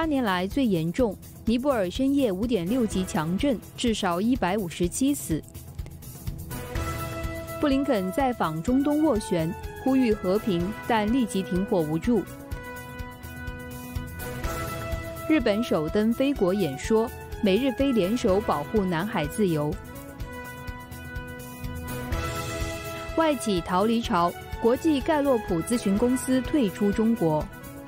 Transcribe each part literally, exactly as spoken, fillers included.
八年来最严重，尼泊尔深夜 五点六 级强震，至少一百五十七死。布林肯在访中东斡旋，呼吁和平，但立即停火无助。日本首登非国演说，美日非联手保护南海自由。外企逃离潮，国际盖洛普咨询公司退出中国。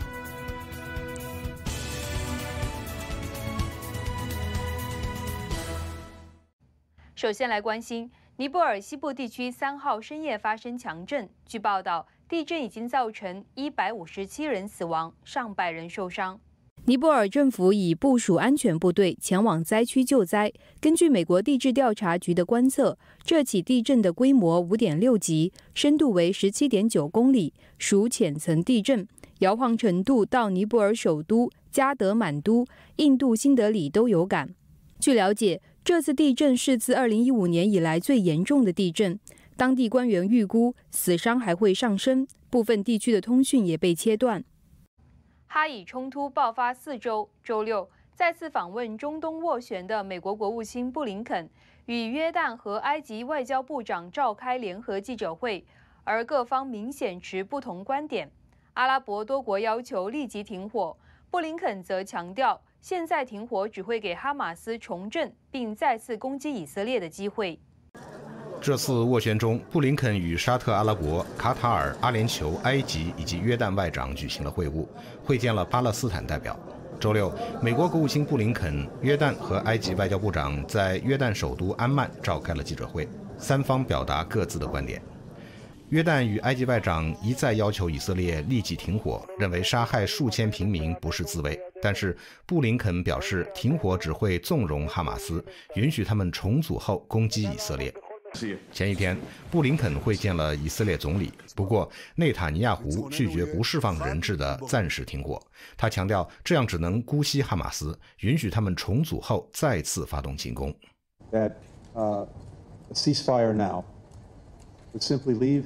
首先来关心尼泊尔西部地区三号深夜发生强震，据报道，地震已经造成一百五十七人死亡，上百人受伤。尼泊尔政府已部署安全部队前往灾区救灾。根据美国地质调查局的观测，这起地震的规模 五点六 级，深度为 十七点九 公里，属浅层地震，摇晃程度到尼泊尔首都加德满都、印度新德里都有感。据了解，这次地震是自二零一五年以来最严重的地震，当地官员预估死伤还会上升，部分地区的通讯也被切断。哈以冲突爆发四周，周六再次访问中东斡旋的美国国务卿布林肯与约旦和埃及外交部长召开联合记者会，而各方明显持不同观点。阿拉伯多国要求立即停火，布林肯则强调，现在停火只会给哈马斯重振并再次攻击以色列的机会。 这次斡旋中，布林肯与沙特阿拉伯、卡塔尔、阿联酋、埃及以及约旦外长举行了会晤，会见了巴勒斯坦代表。周六，美国国务卿布林肯、约旦和埃及外交部长在约旦首都安曼召开了记者会，三方表达各自的观点。约旦与埃及外长一再要求以色列立即停火，认为杀害数千平民不是自卫。但是布林肯表示，停火只会纵容哈马斯，允许他们重组后攻击以色列。前一天，布林肯会见了以色列总理，不过内塔尼亚胡拒绝不释放人质的暂时停火。他强调，这样只能姑息哈马斯，允许他们重组后再次发动进攻。 That, uh, a ceasefire now would simply leave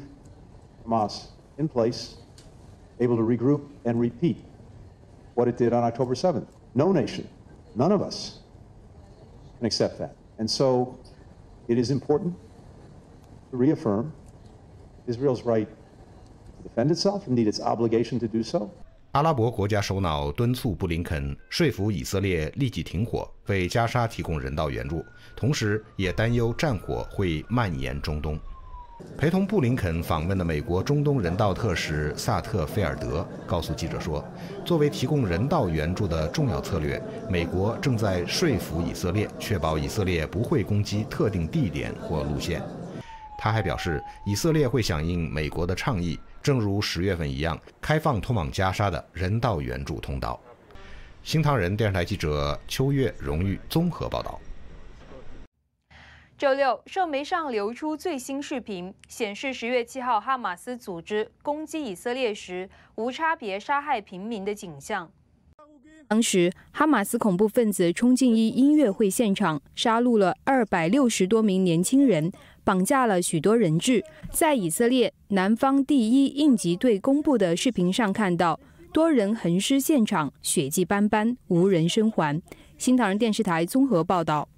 Hamas in place, able to regroup and repeat what it did on October seventh. No nation, none of us can accept that. And so it is important to reaffirm Israel's right to defend itself, indeed its obligation to do so. 阿拉伯国家首脑敦促布林肯说服以色列立即停火，为加沙提供人道援助，同时也担忧战火会蔓延中东。陪同布林肯访问的美国中东人道特使萨特菲尔德告诉记者说，作为提供人道援助的重要策略，美国正在说服以色列，确保以色列不会攻击特定地点或路线。他还表示，以色列会响应美国的倡议，正如十月份一样，开放通往加沙的人道援助通道。新唐人电视台记者邱月荣誉综合报道。 周六，社媒上流出最新视频，显示十月七号哈马斯组织攻击以色列时，无差别杀害平民的景象。当时，哈马斯恐怖分子冲进一音乐会现场，杀戮了二百六十多名年轻人，绑架了许多人质。在以色列南方第一应急队公布的视频上看到，多人横尸现场，血迹斑斑，无人生还。新唐人电视台综合报道。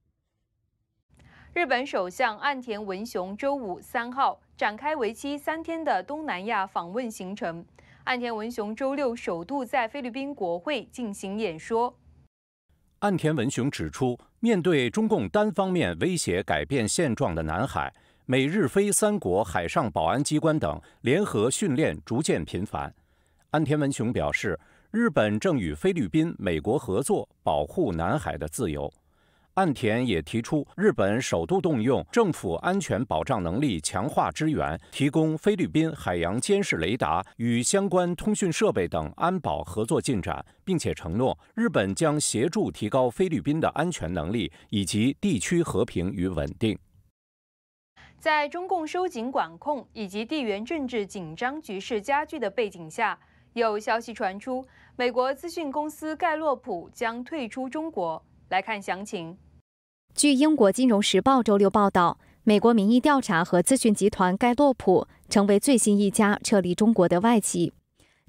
日本首相岸田文雄周五三号展开为期三天的东南亚访问行程。岸田文雄周六首度在菲律宾国会进行演说。 岸田文雄指出，面对中共单方面威胁改变现状的南海，美日菲三国海上保安机关等联合训练逐渐频繁。岸田文雄表示，日本正与菲律宾、美国合作，保护南海的自由。岸田也提出，日本首度动用政府安全保障能力强化支援，提供菲律宾海洋监视雷达与相关通讯设备等安保合作进展，并且承诺日本将协助提高菲律宾的安全能力以及地区和平与稳定。 在中共收紧管控以及地缘政治紧张局势加剧的背景下，有消息传出，美国资讯公司盖洛普将退出中国。来看详情。 据英国《金融时报》周六报道，美国民意调查和咨询集团盖洛普成为最新一家撤离中国的外企。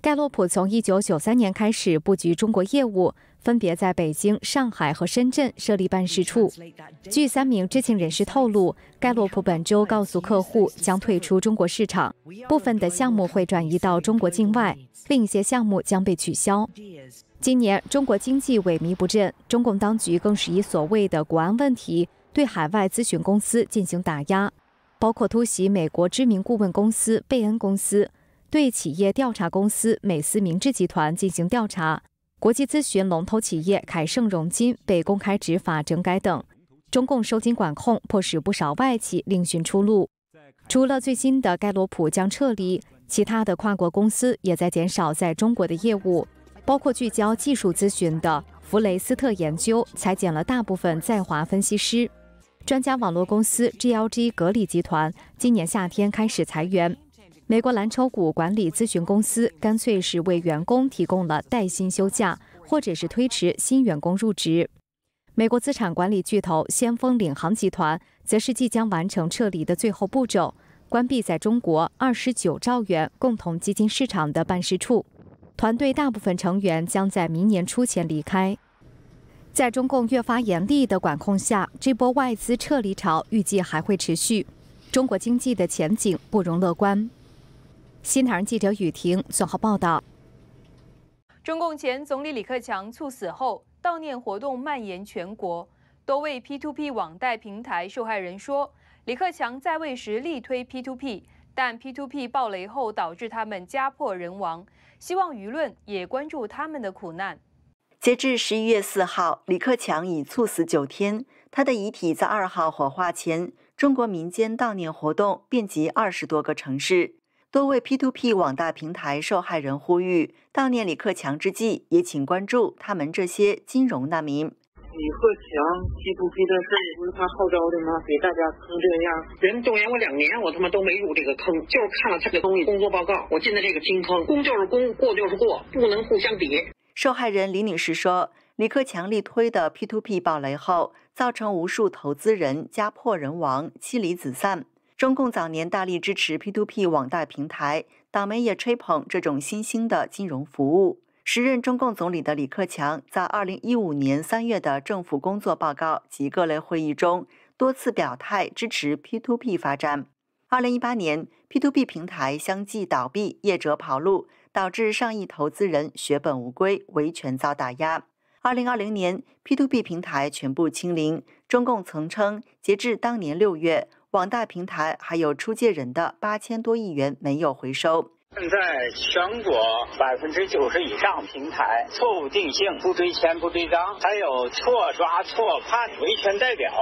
盖洛普从一九九三年开始布局中国业务，分别在北京、上海和深圳设立办事处。据三名知情人士透露，盖洛普本周告诉客户将退出中国市场，部分的项目会转移到中国境外，另一些项目将被取消。今年中国经济萎靡不振，中共当局更是以所谓的国安问题对海外咨询公司进行打压，包括突袭美国知名顾问公司贝恩公司，对企业调查公司美思明智集团进行调查，国际咨询龙头企业凯盛融金被公开执法整改等。中共收紧管控，迫使不少外企另寻出路。除了最新的盖洛普将撤离，其他的跨国公司也在减少在中国的业务，包括聚焦技术咨询的弗雷斯特研究裁减了大部分在华分析师。专家网络公司 G L G 格里集团今年夏天开始裁员。美国蓝筹股管理咨询公司干脆是为员工提供了带薪休假，或者是推迟新员工入职。美国资产管理巨头先锋领航集团则是即将完成撤离的最后步骤，关闭在中国二十九兆元共同基金市场的办事处，团队大部分成员将在明年初前离开。在中共越发严厉的管控下，这波外资撤离潮预计还会持续，中国经济的前景不容乐观。新唐人记者雨婷综合报道。 中共前总理李克强猝死后，悼念活动蔓延全国。多位 P to P 网贷平台受害人说，李克强在位时力推 P to P， 但 P to P 爆雷后导致他们家破人亡，希望舆论也关注他们的苦难。 截至十一月四号，李克强已猝死九天，他的遗体在二号火化前，中国民间悼念活动遍及二十多个城市。多位 P to P 网贷平台受害人呼吁，悼念李克强之际，也请关注他们这些金融难民。 李克强 P to P 的事不是他号召的吗？给大家坑这样，人动员我两年，我他妈都没入这个坑，就是看了他的东西工作报告，我进的这个金坑，功就是功，过就是过，不能互相比。 受害人李女士说，李克强力推的 P to P 爆雷后，造成无数投资人家破人亡、妻离子散。中共早年大力支持 P to P 网贷平台，党媒也吹捧这种新兴的金融服务。时任中共总理的李克强在二零一五年三月的政府工作报告及各类会议中，多次表态支持 P to P 发展。二零一八年 ，P to P 平台相继倒闭，业者跑路，导致上亿投资人血本无归，维权遭打压。二零二零年 ，P to P 平台全部清零。中共曾称，截至当年六月，网贷平台还有出借人的八千多亿元没有回收。 现在全国百分之九十以上平台错误定性、不追钱不追账，还有错抓错判维权代表。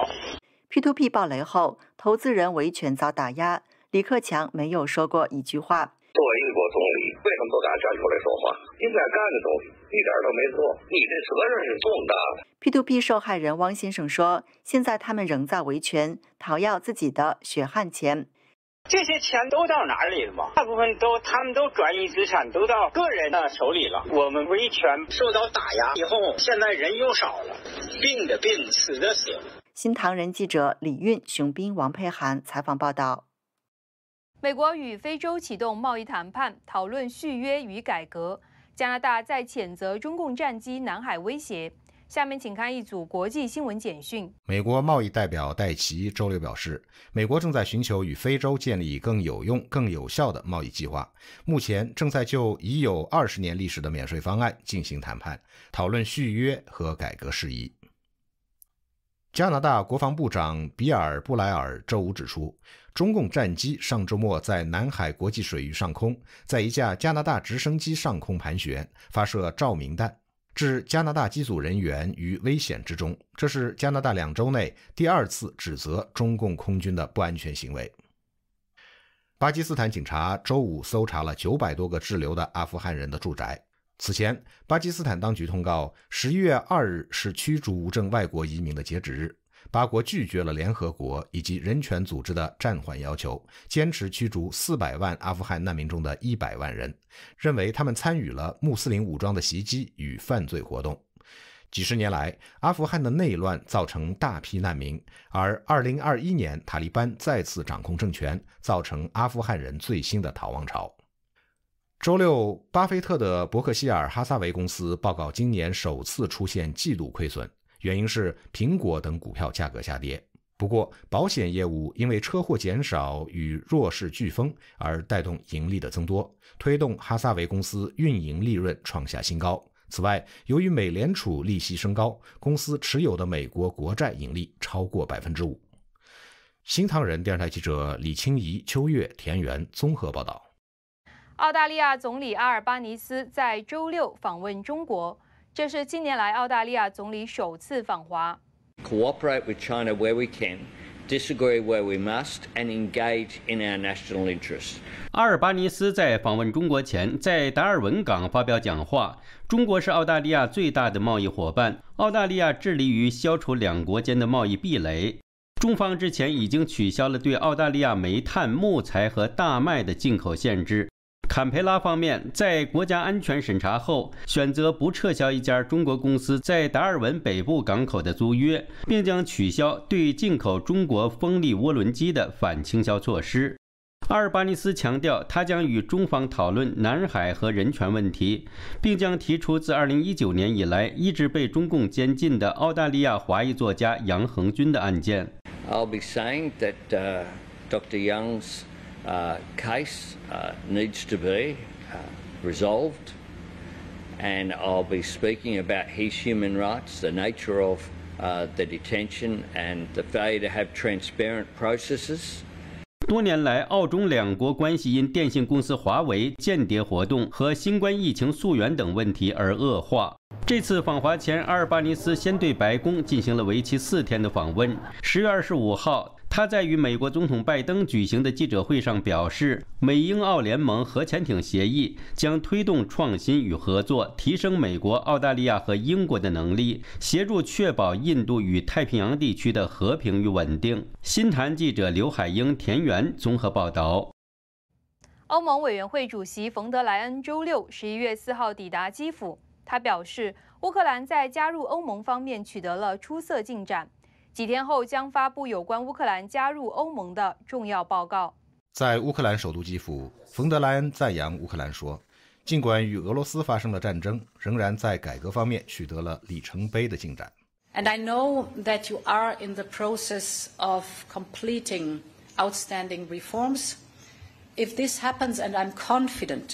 P to P 爆雷后，投资人维权遭打压，李克强没有说过一句话。 作为一国总理，为什么不敢站出来说话？应该干的东西一点都没做，你的责任是重大的。 P to P 受害人汪先生说，现在他们仍在维权，讨要自己的血汗钱。 这些钱都到哪里了嘛？大部分都他们都转移资产，都到个人的手里了。我们维权受到打压以后，现在人又少了，病的病，死的死。 新唐人记者李运、熊斌、王佩涵采访报道。 美国与非洲启动贸易谈判，讨论续约与改革。加拿大在谴责中共战机南海威胁。下面请看一组国际新闻简讯。 美国贸易代表戴奇周六表示，美国正在寻求与非洲建立更有用、更有效的贸易计划，目前正在就已有二十年历史的免税方案进行谈判，讨论续约和改革事宜。加拿大国防部长比尔·布莱尔周五指出，中共战机上周末在南海国际水域上空，在一架加拿大直升机上空盘旋，发射照明弹，置加拿大机组人员于危险之中。这是加拿大两周内第二次指责中共空军的不安全行为。巴基斯坦警察周五搜查了九百多个滞留的阿富汗人的住宅。此前，巴基斯坦当局通告，十一月二日是驱逐无证外国移民的截止日。巴国拒绝了联合国以及人权组织的暂缓要求，坚持驱逐四百万阿富汗难民中的一百万人，认为他们参与了穆斯林武装的袭击与犯罪活动。几十年来，阿富汗的内乱造成大批难民，而二零二一年塔利班再次掌控政权，造成阿富汗人最新的逃亡潮。 周六，巴菲特的伯克希尔哈撒韦公司报告今年首次出现季度亏损，原因是苹果等股票价格下跌。不过，保险业务因为车祸减少与弱势飓风而带动盈利的增多，推动哈撒韦公司运营利润创下新高。此外，由于美联储利息升高，公司持有的美国国债盈利超过 百分之五。 新唐人电视台记者李清怡、秋月、田园综合报道。 澳大利亚总理阿尔巴尼斯在周六访问中国，这是近年来澳大利亚总理首次访华。 Cooperate with China where we can, disagree where we must, and engage in our national interests. 阿尔巴尼斯在访问中国前，在达尔文港发表讲话。中国是澳大利亚最大的贸易伙伴，澳大利亚致力于消除两国间的贸易壁垒。中方之前已经取消了对澳大利亚煤炭、木材和大麦的进口限制。坎培拉方面在国家安全审查后，选择不撤销一家中国公司在达尔文北部港口的租约，并将取消对进口中国风力涡轮机的反倾销措施。阿尔巴尼斯强调，他将与中方讨论南海和人权问题，并将提出自二零一九年以来一直被中共监禁的澳大利亚华裔作家杨恒军的案件。 I'll be saying that uh, Doctor Young's Uh, case uh, needs to be uh, resolved, and I'll be speaking about his human rights, the nature of uh, the detention, and the failure to have transparent processes. 多年来，澳中两国关系因电信公司华为间谍活动和新冠疫情溯源等问题而恶化。这次访华前，阿尔巴尼斯先对白宫进行了为期四天的访问。十月二十五号，他在与美国总统拜登举行的记者会上表示，美英澳联盟核潜艇协议将推动创新与合作，提升美国、澳大利亚和英国的能力，协助确保印度与太平洋地区的和平与稳定。新谈记者刘海英、田园综合报道。 欧盟委员会主席冯德莱恩周六十一月四号抵达基辅，他表示，乌克兰在加入欧盟方面取得了出色进展。几天后将发布有关乌克兰加入欧盟的重要报告。 在乌克兰首都基辅，冯德莱恩赞扬乌克兰说，尽管与俄罗斯发生了战争，仍然在改革方面取得了里程碑的进展。 And I know that you are in the process of completing outstanding reforms. If this happens, and I'm confident,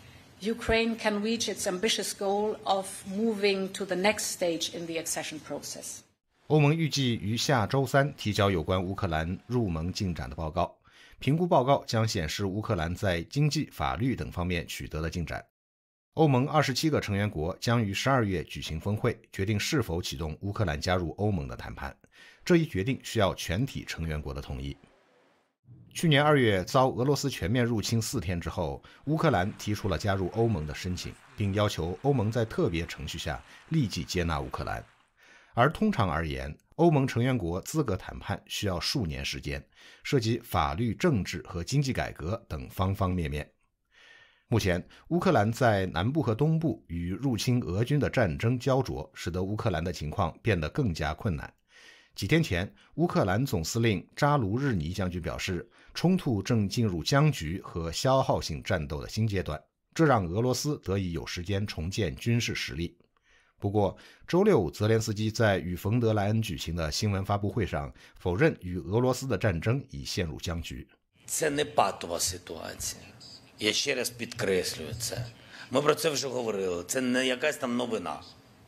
Ukraine can reach its ambitious goal of moving to the next stage in the accession process. 欧盟预计于下周三提交有关乌克兰入盟进展的报告，评估报告将显示乌克兰在经济、法律等方面取得了进展。欧盟二十七个成员国将于十二月举行峰会，决定是否启动乌克兰加入欧盟的谈判。这一决定需要全体成员国的同意。去年二月遭俄罗斯全面入侵四天之后，乌克兰提出了加入欧盟的申请，并要求欧盟在特别程序下立即接纳乌克兰。而通常而言，欧盟成员国资格谈判需要数年时间，涉及法律、政治和经济改革等方方面面。目前，乌克兰在南部和东部与入侵俄军的战争焦灼，使得乌克兰的情况变得更加困难。几天前，乌克兰总司令扎卢日尼将军表示，冲突正进入僵局和消耗性战斗的新阶段，这让俄罗斯得以有时间重建军事实力。不过，周六泽连斯基在与冯德莱恩举行的新闻发布会上否认与俄罗斯的战争已陷入僵局。 Це не патова ситуація. Я ще раз підкреслюю це. Ми про це вже говорили. Це не якась там новина.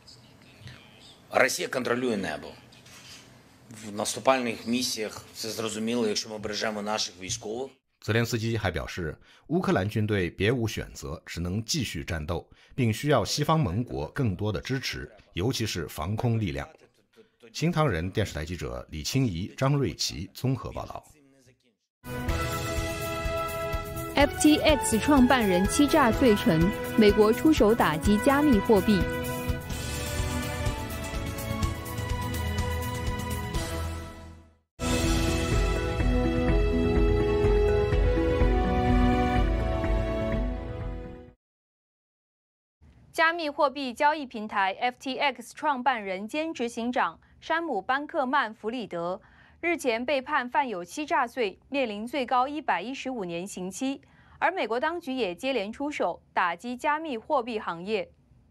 Росія контролює небо. В наступальних місіях це зрозуміло, якщо ми бережемо наших військових. 泽连斯基还表示，乌克兰军队别无选择，只能继续战斗，并需要西方盟国更多的支持，尤其是防空力量。新唐人电视台记者李清怡、张瑞琪综合报道。 F T X 创办人欺诈罪成，美国出手打击加密货币。加密货币交易平台 F T X 创办人兼执行长山姆·班克曼·弗里德日前被判犯有欺诈罪，面临最高一百一十五年刑期。 而美国当局也接连出手打击加密货币行业。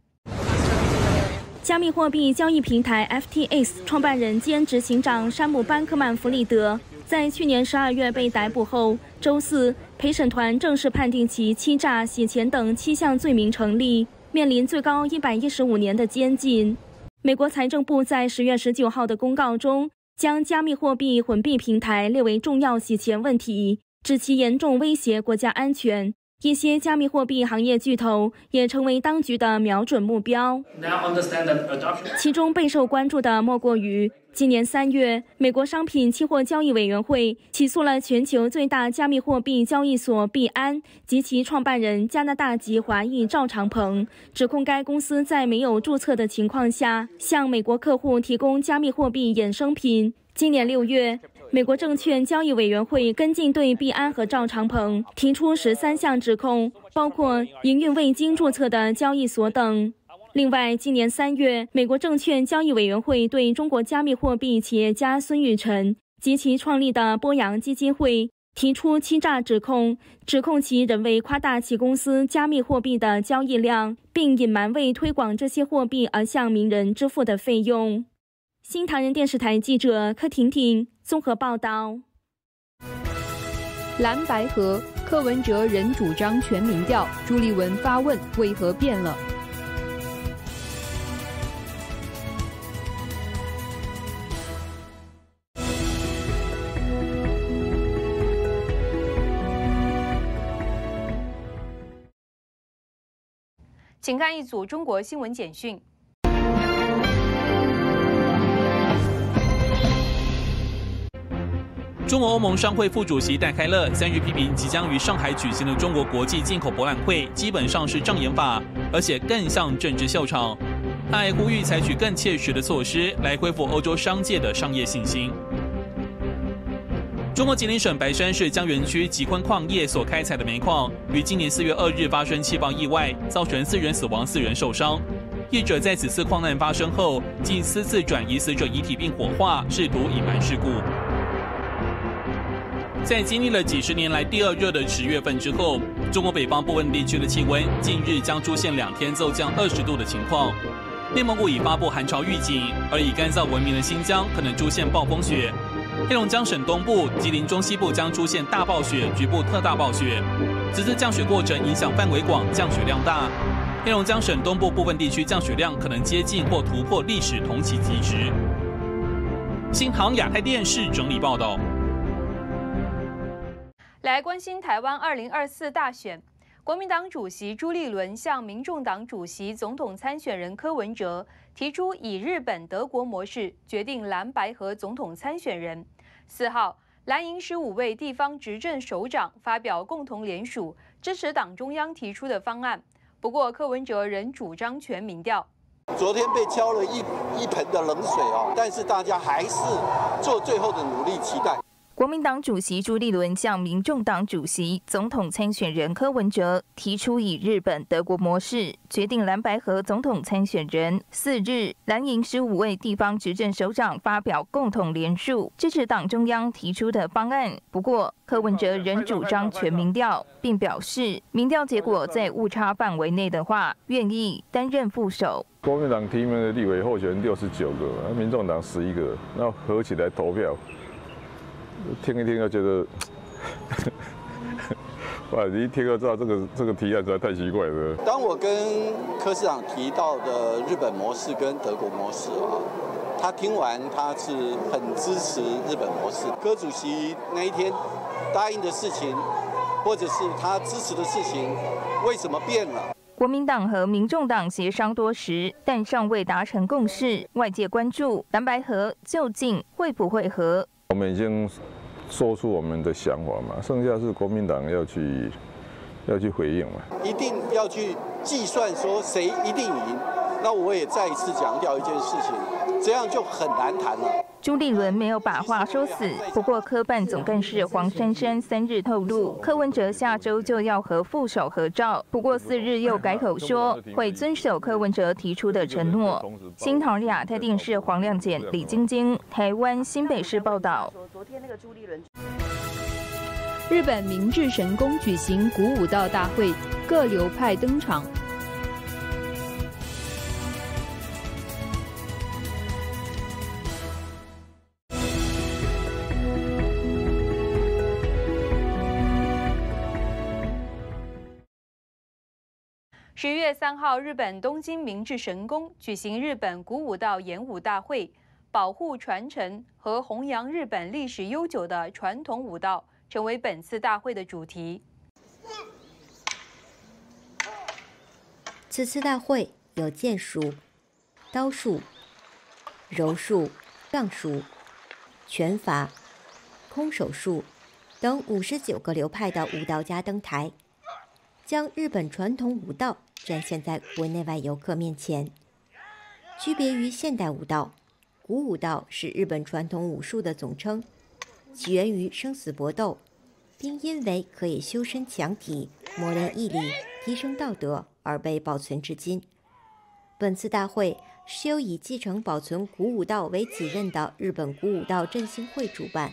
加密货币交易平台 F T X 创办人兼执行长山姆·班克曼·弗里德在去年十二月被逮捕后，周四陪审团正式判定其欺诈、洗钱等七项罪名成立，面临最高一百一十五年的监禁。美国财政部在十月十九号的公告中，将加密货币混币平台列为重要洗钱问题，指其严重威胁国家安全。一些加密货币行业巨头也成为当局的瞄准目标。其中备受关注的莫过于今年三月，美国商品期货交易委员会起诉了全球最大加密货币交易所币安及其创办人加拿大籍华裔赵长鹏，指控该公司在没有注册的情况下向美国客户提供加密货币衍生品。今年六月，美国证券交易委员会跟进对币安和赵长鹏提出十三项指控，包括营运未经注册的交易所等。另外，今年三月，美国证券交易委员会对中国加密货币企业家孙宇晨及其创立的波阳基金会提出欺诈指控，指控其人为夸大其公司加密货币的交易量，并隐瞒为推广这些货币而向名人支付的费用。新唐人电视台记者柯婷婷综合报道。 蓝白合，柯文哲仍主张全民调，朱立文发问为何变了？请看一组中国新闻简讯。 中国欧盟商会副主席戴开乐三日批评即将于上海举行的中国国际进口博览会基本上是障眼法，而且更像政治秀场。他还呼吁采取更切实的措施来恢复欧洲商界的商业信心。中国吉林省白山市江源区吉坤矿业所开采的煤矿，于今年四月二日发生气爆意外，造成四人死亡、四人受伤。业者在此次矿难发生后，竟私自转移死者遗体并火化，试图隐瞒事故。在经历了几十年来第二热的十月份之后，中国北方部分地区的气温近日将出现两天骤降二十度的情况。内蒙古已发布寒潮预警，而以干燥闻名的新疆可能出现暴风雪。黑龙江省东部、吉林中西部将出现大暴雪，局部特大暴雪。此次降雪过程影响范围广，降雪量大。黑龙江省东部部分地区降雪量可能接近或突破历史同期极值。新唐亚太电视整理报道。 来关心台湾二零二四大选，国民党主席朱立伦向民众党主席总统参选人柯文哲提出以日本、德国模式决定蓝白合总统参选人。四号，蓝营十五位地方执政首长发表共同联署，支持党中央提出的方案。不过，柯文哲仍主张全民调。 昨天被浇了一一盆的冷水哦，但是大家还是做最后的努力，期待。 国民党主席朱立伦向民众党主席、总统参选人柯文哲提出以日本、德国模式决定蓝白合总统参选人。四日，蓝营十五位地方执政首长发表共同联署，支持党中央提出的方案。不过，柯文哲仍主张全民调，并表示民调结果在误差范围内的话，愿意担任副手。 国民党提名的立委候选人六十九个，民众党十一个，那合起来投票。听一听就觉得，哇！你一听就知道这个这个提案实在太奇怪了。 当我跟柯市长提到的日本模式跟德国模式啊，他听完他是很支持日本模式。柯主席那一天答应的事情，或者是他支持的事情，为什么变了？ 国民党和民众党协商多时，但尚未达成共识，外界关注蓝白合究竟会不会合。 我们已经说出我们的想法嘛，剩下是国民党要去要去回应嘛。 一定要去计算说谁一定赢。那我也再一次强调一件事情，这样就很难谈了。 朱立伦没有把话说死，不过科办总干事黄珊珊三日透露，柯文哲下周就要和副手合照，不过四日又改口说会遵守柯文哲提出的承诺。新唐亚太电视黄亮简、李晶晶，台湾新北市报道。昨天那个朱立伦。 日本明治神宫举行古武道大会，各流派登场。十月三号，日本东京明治神宫举行日本古武道演武大会，保护、传承和弘扬日本历史悠久的传统武道，成为本次大会的主题。 此次大会有剑术、刀术、柔术、杖术、拳法、空手术等五十九个流派的武道家登台，将日本传统武道展现在国内外游客面前。区别于现代武道，古武道是日本传统武术的总称，起源于生死搏斗，并因为可以修身强体、磨练毅力、提升道德而被保存至今。本次大会是由以继承保存古武道为己任的日本古武道振兴会主办。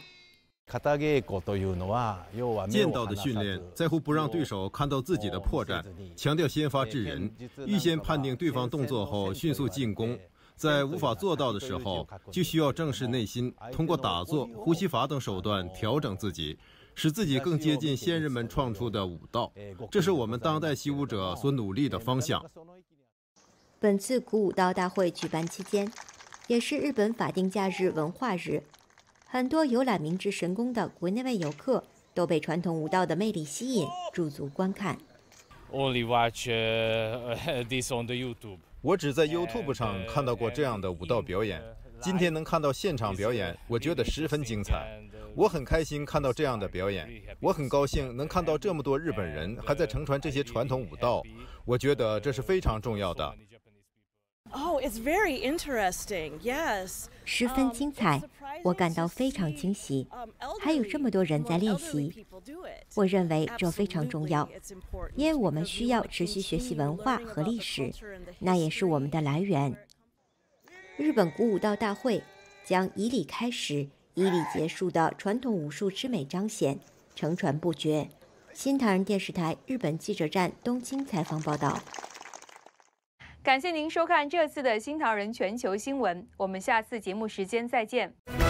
剑道的训练在乎不让对手看到自己的破绽，强调先发制人，预先判定对方动作后迅速进攻。在无法做到的时候，就需要正视内心，通过打坐、呼吸法等手段调整自己，使自己更接近先人们创出的武道。这是我们当代习武者所努力的方向。 本次古武道大会举办期间，也是日本法定假日文化日。很多游览明治神宫的国内外游客都被传统武道的魅力吸引，驻足观看。 Only watch uh, this on the YouTube. 我只在 YouTube 上看到过这样的武道表演，今天能看到现场表演，我觉得十分精彩。我很开心看到这样的表演，我很高兴能看到这么多日本人还在承传这些传统武道，我觉得这是非常重要的。 Oh, it's very interesting. Yes. 十分精彩，我感到非常惊喜。还有这么多人在练习，我认为这非常重要，因为我们需要持续学习文化和历史，那也是我们的来源。日本古武道大会将以礼开始，以礼结束的传统武术之美彰显，承传不绝。新唐人电视台日本记者站东京采访报道。 感谢您收看这次的新唐人全球新闻，我们下次节目时间再见。